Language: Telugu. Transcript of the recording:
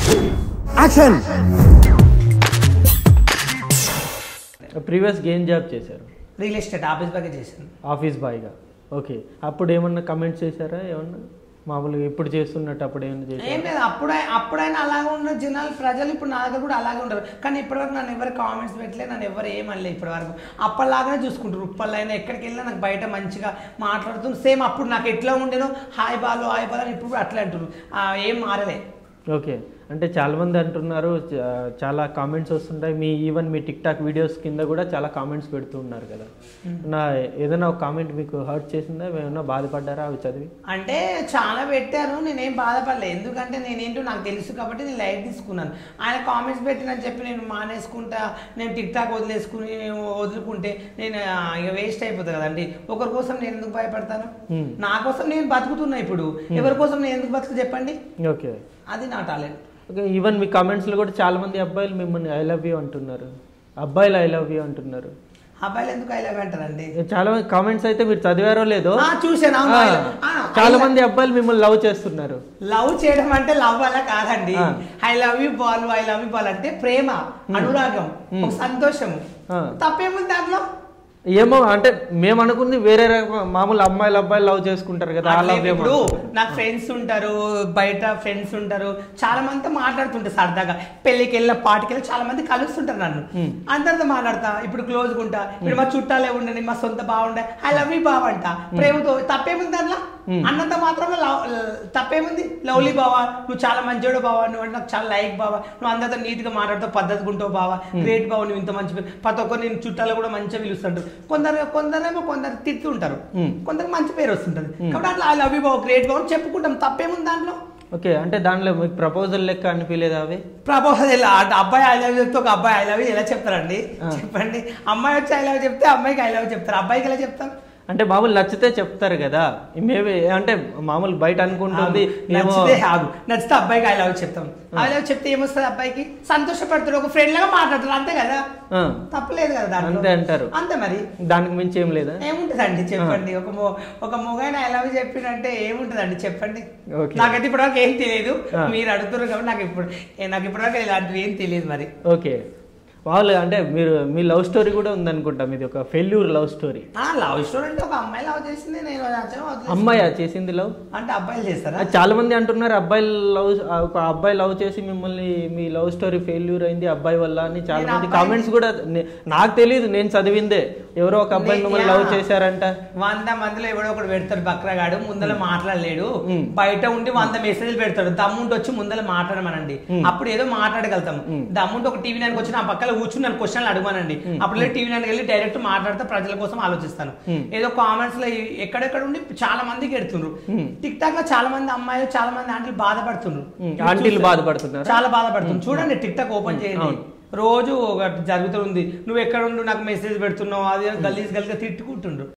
యాక్షన్. ప్రీవియస్ ఏం జాబ్ చేశారు? రియల్ ఎస్టేట్ ఆఫీస్ బాగా చేశాను. ఆఫీస్ బాయ్గా. ఓకే. అప్పుడు ఏమన్నా కమెంట్స్ చేశారా? ఏమన్నా మామూలుగా ఇప్పుడు చేస్తున్నట్టు అప్పుడు ఏమన్నా చేశారు? ఏం లేదు, అప్పుడైనా అలాగే ఉన్న జనాలు ప్రజలు ఇప్పుడు నా దగ్గర కూడా అలాగే ఉంటారు. కానీ ఇప్పటివరకు నన్ను ఎవరు కామెంట్స్ పెట్టలేదు, నన్ను ఎవరు ఏమనలేదు ఇప్పటివరకు. అప్పటిలాగానే చూసుకుంటారు. ఉప్పలైనా ఎక్కడికి వెళ్ళినా నాకు బయట మంచిగా మాట్లాడుతుంది. సేమ్ అప్పుడు నాకు ఎట్లా ఉండేనో హాయ్ బాలు అని ఇప్పుడు కూడా అట్లా అంటారు. ఏం మారలే. ఓకే. అంటే చాలామంది అంటున్నారు, చాలా కామెంట్స్ వస్తుంటాయి. ఈవెన్ మీ టిక్ టాక్ వీడియోస్ కింద కూడా చాలా కామెంట్స్ పెడుతూ ఉన్నారు కదా. ఏదైనా ఒక కామెంట్ మీకు హర్ట్ చేసిందా? ఏమన్నా బాధపడ్డారా అవి చదివి? అంటే చాలా పెట్టారు, నేనేం బాధపడలేదు. ఎందుకంటే నేనేంటో నాకు తెలుసు కాబట్టి నేను లైట్ తీసుకున్నాను. ఆయన కామెంట్స్ పెట్టినని చెప్పి నేను మానేసుకుంటా, నేను టిక్ టాక్ వదులుకుంటే నేను ఇక వేస్ట్ అయిపోతుంది కదండి. ఒకరి కోసం నేను ఎందుకు భయపడతాను? నా కోసం నేను బతుకుతున్నా. ఇప్పుడు ఎవరి కోసం నేను ఎందుకు బతుకు చెప్పండి? ఓకే, అది నా టాలెంట్. ఓకే. ఈవెన్ మీ కామెంట్స్లో కూడా చాలా మంది అబ్బాయిలు మిమ్మల్ని ఐ లవ్ యూ అంటున్నారు, అబ్బాయిలు ఐ లవ్ యూ అంటున్నారు. అబ్బాయిలు ఎందుకు ఐ లవ్ అంటారండి? చాలా మంది కామెంట్స్ అయితే మీరు చదివారో లేదో చూసాను. చాలా మంది అబ్బాయిలు మిమ్మల్ని లవ్ చేస్తున్నారు. లవ్ చేయడం అంటే లవ్ అలా కాదండి. ఐ లవ్ యూ బాల్, ఐ లవ్ యూ బాల్ అంటే ప్రేమ, అనురాగం, ఒక సంతోషం. తప్పేముంది దాంట్లో? ఏమో అంటే మేము అనుకుంది వేరే మామూలు అమ్మాయిలు అబ్బాయిలు లవ్ చేసుకుంటారు కదా. ఇప్పుడు నాకు ఫ్రెండ్స్ ఉంటారు, బయట ఫ్రెండ్స్ ఉంటారు, చాలా మందితో మాట్లాడుతుంటారు సరదాగా. పెళ్లికి వెళ్ళిన పాటికి వెళ్ళి చాలా మంది కలుస్తుంటారు నన్ను. అందరితో మాట్లాడతా, ఇప్పుడు క్లోజ్గా ఉంటా. ఇప్పుడు మా చుట్టాలే ఉండండి, మా సొంత బాగుండే ఐ లవ్ యూ బావ అంట ప్రేమతో. తప్పేముంది దాంట్లో? అన్నంత మాత్రమే తప్పేముంది? లవ్లీ బావా, నువ్వు చాలా మంచోడు బావా, నువ్వు అంటే నాకు చాలా లైక్ బావా, నువ్వు అందరితో నీట్ గా మాట్లాడుతావు, పద్ధతిగా ఉంటావు బావా, గ్రేట్ బావా, నువ్వు ఇంత మంచి. ప్రతి ఒక్కరు నేను చుట్టాలు కూడా మంచిగా పిలుస్తుంటారు. కొందరు తిట్టుంటారు, కొందరికి మంచి పేరు వస్తుంటది. కాబట్టి అట్లా ఐ లవ్ యూ బావ, గ్రేట్ బావ చెప్పుకుంటాం. తప్పేముంది దాంట్లో? ఓకే. అంటే దాంట్లో మీకు ప్రపోజల్ లెక్క అనిపించలేదు అవి? ప్రపోజల్ అబ్బాయి ఐ లవ్ చెప్తే ఒక అబ్బాయి ఐ లవ్ ఎలా చెప్తారండి? చెప్పండి. అమ్మాయి వచ్చి ఐ లవ్ చెప్తే అమ్మాయికి ఐ లవ్ చెప్తారు, అబ్బాయికి ఎలా చెప్తాం? అంటే మామూలు నచ్చితే చెప్తారు కదా. మేబీ అంటే మామూలు బయట అనుకుంటుంది నచ్చితే అబ్బాయికి ఐ లవ్ చెప్తాం. ఐ లవ్ చెప్తే ఏమొస్తుంది? అబ్బాయికి సంతోషపడతాడు, ఒక ఫ్రెండ్ లాగా మాట్లాడతారు, అంతే కదా. తప్పలేదు కదా దాంట్లో. అంతే అంటారు. అంతే మరి, దానికి మించి ఏం లేదా? ఏముంటదండి చెప్పండి? ఒక మొగైన ఐ లవ్ చెప్పిందంటే ఏముంటదండి చెప్పండి? నాకైతే ఇప్పటివరకు ఏం తెలియదు. మీరు అడుగుతున్నారు కాబట్టి నాకు ఇప్పటివరకు ఇలాంటివి ఏం తెలియదు మరి. ఓకే. వాళ్ళు అంటే మీ లవ్ స్టోరీ కూడా ఉందనుకుంటా, మీది ఒక failure love story. Love story అంటే ఒక అమ్మాయి లవ్ చేసింది, నేను అమ్మాయి చేసింది లవ్ అంటే అబ్బాయిలు చేస్తారా? చాలా మంది అంటున్నారు ఒక అబ్బాయి లవ్ చేసి మిమ్మల్ని మీ లవ్ స్టోరీ ఫెయిల్యూర్ అయింది అబ్బాయి వల్ల అని చాలా మంది కామెంట్స్ కూడా. నాకు తెలియదు, నేను చదివిందే. ఎవరో ఒక అబ్బాయి మిమ్మల్ని లవ్ చేశారంట. 100 మందిలో ఎవడో ఒకటి పెడతాడు బక్రగాడు, ముందర మాట్లాడలేడు, బయట ఉండి 100 మెసేజ్లు పెడతాడు. దమ్ముంటి వచ్చి ముందర మాట్లాడమనండి, అప్పుడు ఏదో మాట్లాడగలుగుతాము. దమ్ముంటి ఒక టీవీ నైన్కి వచ్చి నా పక్కన కూర్చుని నన్ను క్వశ్చన్లు అడగమనండి, అప్పుడు టీవీ నైన్కి వెళ్ళి డైరెక్ట్ మాట్లాడితే ప్రజల కోసం ఆలోచిస్తాను. ఏదో కామెంట్స్ లో ఎక్కడెక్కడ ఉండి చాలా మందికి ఎడుతుండ్రు. టిక్ టాక్ లో చాలా మంది అమ్మాయిలు, చాలా మంది ఆంటీలు బాధపడుతున్నారు. చాలా బాధపడుతున్నారు. చూడండి, టిక్ టాక్ ఓపెన్ చేయండి, రోజు ఒకటి జరుగుతుంది. నువ్వు ఎక్కడ ఉండు నాకు మెసేజ్ పెడుతున్నావు, అది గలీజ్ గలీజ్గా తిట్టుకుంటుండ్రు.